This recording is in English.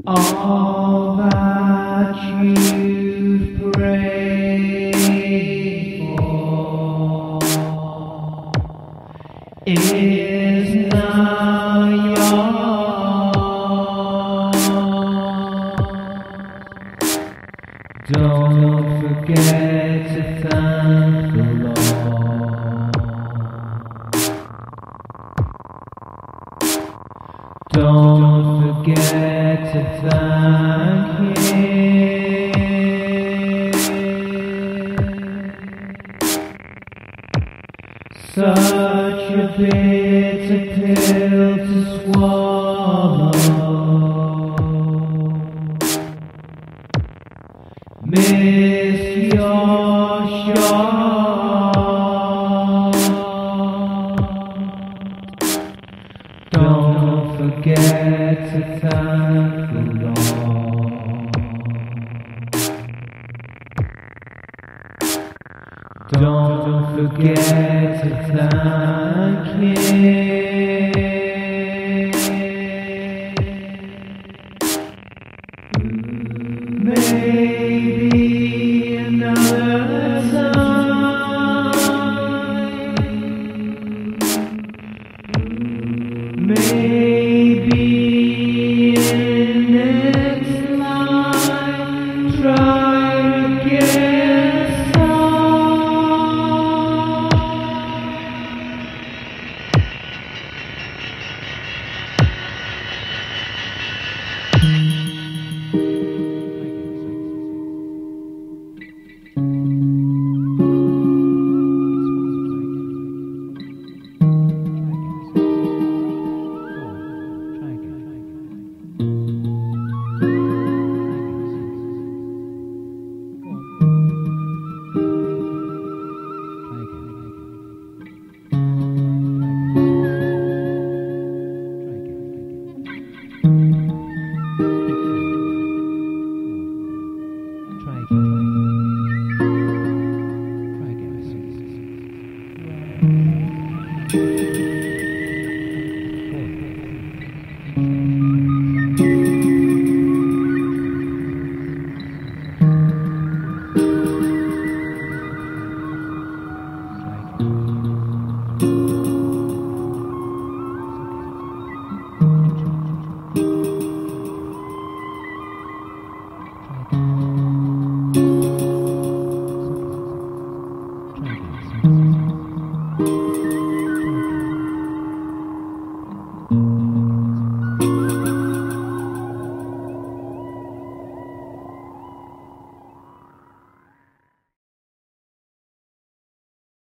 All that you've prayed for is now yours. Don't forget to thank the Lord. Don't forget to thank Him. Such a bitter pill to swallow. Miss your shot. Don't forget to thank the Lord. Don't forget to thank Him. Maybe another time. Maybe in next life, try to get some. Try again.